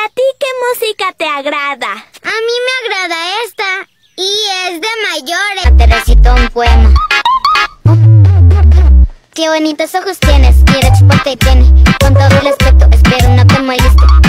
a ti qué música te agrada? A mí me agrada esta. Y es de mayores. Te recito un poema. Qué bonitos ojos tienes, mira chupote y tiene. Con todo el respeto, espero no te moleste.